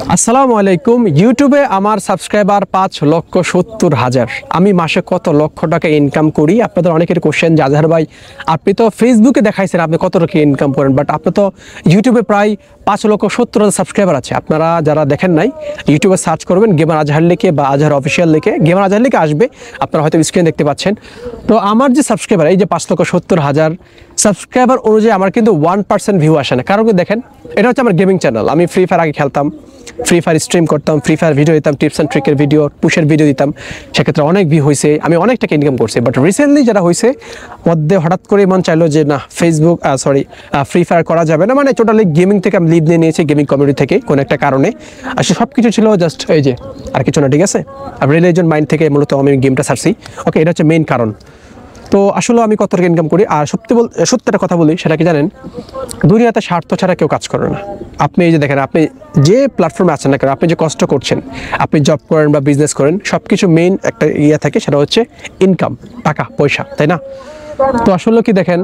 আসসালামু আলাইকুম। ইউটিউবে আমার সাবস্ক্রাইবার 5,70,000। আমি মাসে কত লক্ষ টাকা ইনকাম করি? আপনাদের অনেকের কোশ্চেন যে আজহার ভাই আপনি তো ফেসবুকে দেখাইছেন আপনি কত টাকা ইনকাম করেন, বাট আপনি তো ইউটিউবে প্রায় 5,70,000 সাবস্ক্রাইবার আছে। আপনারা যারা দেখেন নাই ইউটিউবে সার্চ করবেন গেমার আজহার লিখে বা আজহার অফিসিয়াল লিখে, গেমার আজহার লিখে আসবে, আপনারা হয়তো স্ক্রিনে দেখতে পাচ্ছেন। তো আমার যে সাবস্ক্রাইবার এই যে 5,70,000 সাবস্ক্রাইবার অনুযায়ী আমার কিন্তু 1% ভিউ আসে না। কারণ দেখেন এটা হচ্ছে আমার গেমিং চ্যানেল। আমি ফ্রি ফায়ার আগে খেলতাম, ফ্রি ফায়ার স্ট্রিম করতাম, ফ্রি ফায়ার ভিডিও দিতাম, টিপস অ্যান্ড ট্রিকের ভিডিও, পুশের ভিডিও দিতাম, সেক্ষেত্রে অনেক ভিউ হয়েছে, আমি অনেক টাকা ইনকাম করছি। বাট রিসেন্টলি যারা হয়েছে মধ্যে হঠাৎ করে মন চাইলো যে না ফ্রি ফায়ার করা যাবে না, মানে টোটালি গেমিং থেকে আমি লিভ নিয়ে নিয়েছি, গেমিং কমিউনিটি থেকে কোনো একটা কারণে। আসলে সব কিছু ছিল জাস্ট এই যে আর কিছু না, ঠিক আছে। আর রিলিজন মাইন্ড থেকে মূলত আমি গেমটা ছাড়ছি। ওকে, এটা হচ্ছে মেইন কারণ। তো আসলে আমি কত টাকা ইনকাম করি, আর সত্যি কথা বলি সেটা কি জানেন, দুনিয়াতে স্বার্থ ছাড়া কেউ কাজ করে না। আপনি এই যে দেখেন, আপনি যে প্ল্যাটফর্মে আছেন না কেন, আপনি যে কষ্ট করছেন, আপনি জব করেন বা বিজনেস করেন, সব কিছু মেইন একটা ইয়ে থাকে, সেটা হচ্ছে ইনকাম, টাকা পয়সা, তাই না? তো আসলে কি দেখেন,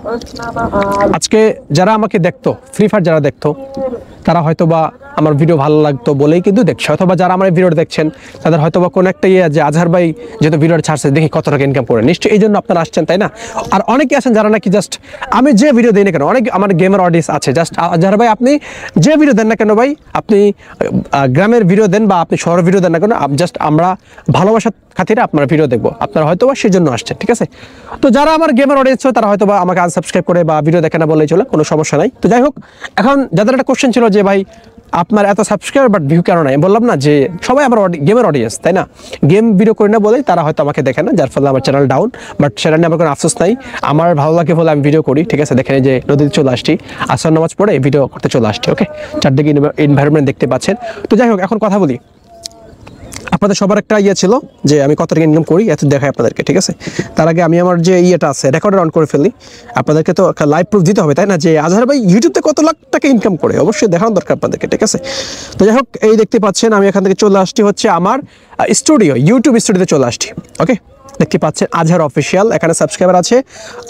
আজকে যারা আমাকে দেখতো, ফ্রি ফায়ার যারা দেখতো, তারা হয়তো বা আমার ভিডিও ভালো লাগতো বলেই কিন্তু দেখছে, অথবা যারা আমার ভিডিও দেখছেন তাদের হয়তো বা কোনো একটা যে আজহার ভাই যেহেতু ভিডিওটা ছাড়ছে দেখি কত টাকা ইনকাম করে, নিশ্চয়ই এই জন্য আপনারা আসছেন, তাই না? আর অনেকে আছেন যারা নাকি জাস্ট আমি যে ভিডিও দিই না কেন, অনেক আমার গেমার অডিয়েন্স আছে, জাস্ট আজহার ভাই আপনি যে ভিডিও দেন না কেন ভাই, আপনি গ্রামের ভিডিও দেন বা আপনি শহরের ভিডিও দেন না কেন, জাস্ট আমরা ভালোবাসার খাতিরে আপনার ভিডিও দেখবো, আপনারা হয়তো বা সেই জন্য আসছেন, ঠিক আছে? তো যারা আমার গেমার অডিয়েন্স হয় তারা হয়তো বা আমাকে আনসাবস্ক্রাইব করে বা ভিডিও দেখে না বললেই চলে, কোনো সমস্যা নাই। তো যাই হোক, এখন যাদের একটা কোশ্চেন ছিল যে ভাই আপনার এত সাবস্ক্রাইবার বাট ভিউ কেন নাই, বললাম না যে সবাই আমার গেমের অডিয়েন্স, তাই না? গেম ভিডিও করি না বলেই তারা হয়তো আমাকে দেখে না, যার ফলে আমার চ্যানেল ডাউন। বাট সেটা নিয়ে আমার কোনো আফসোস নাই, আমার ভালো লাগে বলে আমি ভিডিও করি, ঠিক আছে? দেখেন যে নদীতে চলে আসছি, আসর নামাজ পড়ে ভিডিও করতে চলে আসছি। ওকে, চারদিকে এনভায়রনমেন্ট দেখতে পাচ্ছেন। তো যাই হোক, এখন কথা বলি, আপনাদের সবার একটা ইয়ে ছিল যে আমি কত টাকা ইনকাম করি এত দেখাই আপনাদেরকে, ঠিক আছে? তার আগে আমি আমার যে ইয়েটা আছে রেকর্ডার অন করে ফেলি, আপনাদেরকে তো একটা লাইভ প্রুফ দিতে হবে, তাই না? যে আজহার ভাই ইউটিউবতে কত লাখ টাকা ইনকাম করে, অবশ্যই দেখানো দরকার আপনাদেরকে, ঠিক আছে? তো যাই হোক, এই দেখতে পাচ্ছেন আমি এখান থেকে চলে আসছি হচ্ছে আমার স্টুডিও, ইউটিউব স্টুডিওতে চলে আসছি। ওকে, দেখতে পাচ্ছেন আজহার অফিসিয়াল, এখানে সাবস্ক্রাইবার আছে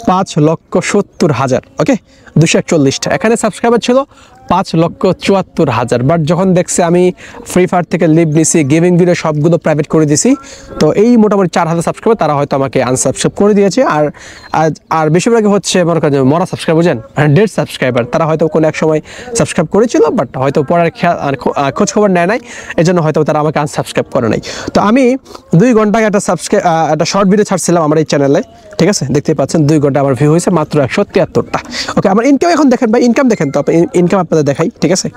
5,70,000। ওকে, 241টা। এখানে সাবস্ক্রাইবার ছিল 5,74,000। বাট যখন দেখছে আমি ফ্রি ফায়ার থেকে লিভ নিছি, গেমিং ভিডিও সবগুলো প্রাইভেট করে দিছি, তো এই মোটামুটি 4,000 সাবস্ক্রাইবার তারা হয়তো আমাকে আনসাবস্ক্রাইব করে দিয়েছে। আর বেশিরভাগই হচ্ছে মনে করেন মরা সাবস্ক্রাইব, বুঝেন, ডেড সাবস্ক্রাইবার, তারা হয়তো কোনো এক সময় সাবস্ক্রাইব করেছিল বাট হয়তো পরের খোঁজ খবর নেয় নাই, এই জন্য হয়তো তারা আমাকে আনসাবস্ক্রাইব করে নাই। তো আমি 2 ঘন্টা আগে একটা শর্ট ভিডিও ছাড়ছিলাম আমার এই চ্যানেলে, ঠিক আছে? দেখতে পাচ্ছেন 2 ঘন্টা আমার ভিউ হয়েছে মাত্র 173টা। ওকে, আমার ইনকাম এখন দেখেন ভাই, ইনকাম দেখেন তো, ইনকাম আপনাদের দেখাই, ঠিক আছে?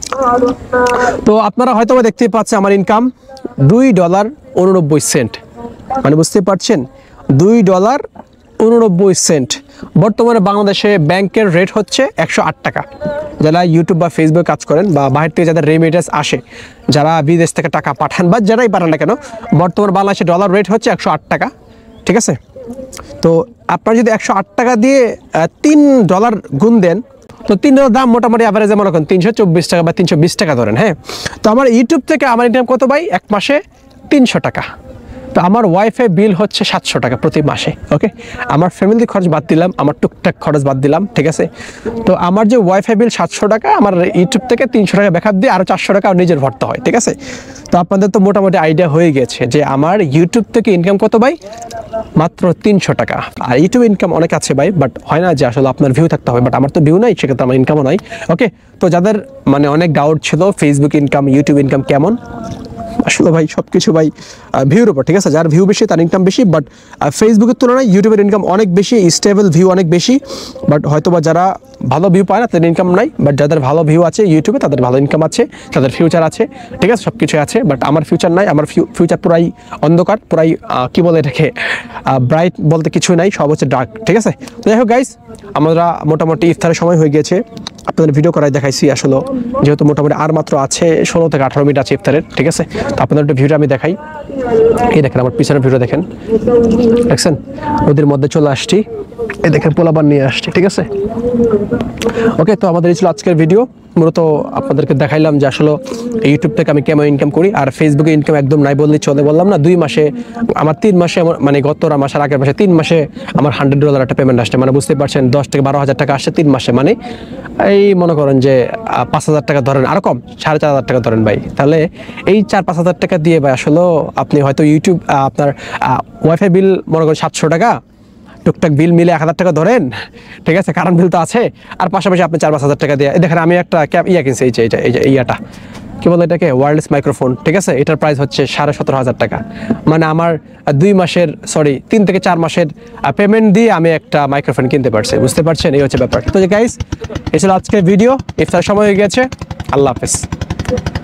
তো আপনারা হয়তো দেখতে পাচ্ছেন আমার ইনকাম $2.89, মানে বুঝতে পারছেন, $2.89। বর্তমানে বাংলাদেশে ব্যাংকের রেট হচ্ছে 108 টাকা। যারা ইউটিউব বা ফেসবুকে কাজ করেন বা বাইরে থেকে যাদের রেমিটেন্স আসে, যারা বিদেশ থেকে টাকা পাঠান বা যারাই পাঠান না কেন, বর্তমানে বাংলাদেশে ডলার রেট হচ্ছে 108 টাকা, ঠিক আছে? তো আপনারা যদি 108 টাকা দিয়ে $3 গুণ দেন, তো $3 দাম মোটামুটি অ্যাভারেজে মনে করেন 324 টাকা বা 320 টাকা ধরেন, হ্যাঁ? তো আমার ইউটিউব থেকে আমার ইনকাম কত ভাই? এক মাসে 300 টাকা। তো আমার ওয়াইফাই বিল হচ্ছে 700 টাকা প্রতি মাসে। ওকে, আমার ফ্যামিলি খরচ বাদ দিলাম, আমার টুকটাক খরচ বাদ দিলাম, ঠিক আছে? তো আমার যে ওয়াইফাই বিল 700 টাকা, আমার ইউটিউব থেকে 300 টাকা ব্যাকআপ দিয়ে আরও 400 টাকা নিজের ভরতে হয়, ঠিক আছে? তো আপনাদের তো মোটামুটি আইডিয়া হয়ে গেছে যে আমার ইউটিউব থেকে ইনকাম কত ভাই? মাত্র 300 টাকা। আর ইউটিউব ইনকাম অনেক আছে ভাই, বাট হয় না যে আসলে আপনার ভিউ থাকতে হবে, বাট আমার তো ভিউ নাই, সেক্ষেত্রে আমার ইনকামও নাই। ওকে, তো যাদের মানে অনেক ডাউট ছিল ফেসবুক ইনকাম, ইউটিউব ইনকাম কেমন, আসলে ভাই সব কিছু ভাই ভিউর উপর, ঠিক আছে? যার ভিউ বেশি তার ইনকাম বেশি, বাট ফেসবুকের তুলনায় ইউটিউবের ইনকাম অনেক বেশি, স্টেবল ভিউ অনেক বেশি। বাট হয়তো বা যারা ভালো ভিউ পায় না তাদের ইনকাম নাই, বাট যাদের ভালো ভিউ আছে ইউটিউবে তাদের ভালো ইনকাম আছে, তাদের ফিউচার আছে, ঠিক আছে? সব কিছু আছে, বাট আমার ফিউচার নাই, আমার ফিউচার পুরাই অন্ধকার, পুরাই কি বলে এটাকে, ব্রাইট বলতে কিছু নাই, সব হচ্ছে ডার্ক, ঠিক আছে? তো যাই হোক গাইস, আমরা মোটামুটি ইফতারের সময় হয়ে গিয়েছে, আপনাদের ভিডিও করাই দেখাইছি আসলে, যেহেতু মোটামুটি আর মাত্র আছে 16 থেকে 18 মিনিট আছে ইফতারের, ঠিক আছে? তো আপনাদের একটা ভিডিও আমি দেখাই, এই দেখেন আমার পিছনের ভিডিও দেখেন, দেখছেন? নদীর মধ্যে চলে আসছি, এই দেখেন পোলাপান নিয়ে আসছে, ঠিক আছে। ওকে, তো আমাদের এই ছিল আজকের ভিডিও। মূলত আপনাদেরকে দেখাইলাম যে আসলে ইউটিউব থেকে আমি কেমন ইনকাম করি। আর ফেসবুকে ইনকাম একদম নাই বললেই চলে, বললাম না 2 মাসে আমার 3 মাসে মানে গত মাসের আগের মাসে 3 মাসে আমার $100 একটা পেমেন্ট আসছে, মানে বুঝতে পারছেন 10 থেকে 12,000 টাকা আসছে 3 মাসে, মানে এই মনে করেন যে 5,000 টাকা ধরেন, আর কম 4,500 টাকা ধরেন ভাই। তাহলে এই 4-5,000 টাকা দিয়ে ভাই আসলে আপনি হয়তো ইউটিউব আপনার ওয়াইফাই বিল মনে করেন 700 টাকা, টুকটাক বিল মিলে 1,000 টাকা ধরেন, ঠিক আছে, কারেন্ট বিল তো আছে, আর পাশাপাশি আপনি 4-5,000 টাকা দিয়ে দেখেন আমি একটা কিনছি, এই যে ইয়াটা কি বলে এটাকে, ওয়্যারলেস মাইক্রোফোন, ঠিক আছে। এটার প্রাইস হচ্ছে 17,500 টাকা, মানে আমার 2 মাসের 3 থেকে 4 মাসের পেমেন্ট দিয়ে আমি একটা মাইক্রোফোন কিনতে পারছি, বুঝতে পারছেন, এই হচ্ছে ব্যাপার। তো গাইস, এই ছিল আজকের ভিডিও, ইফতার সময় হয়ে গেছে, আল্লাহ হাফেজ।